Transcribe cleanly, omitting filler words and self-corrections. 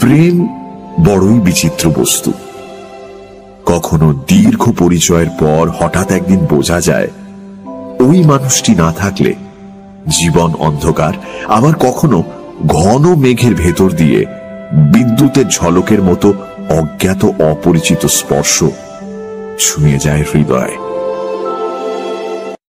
প্রেম বড়ই বিচিত্র বস্তু। কখনো দীর্ঘ পরিচয়ের পর হঠাৎ একদিন বোঝা যায় ওই মানুষটি না থাকলে জীবন অন্ধকার। আবার কখনো ঘন মেঘের ভেতর দিয়ে বিদ্যুতের ঝলকের মতো অজ্ঞাত অপরিচিত স্পর্শ ছুঁয়ে যায় হৃদয়।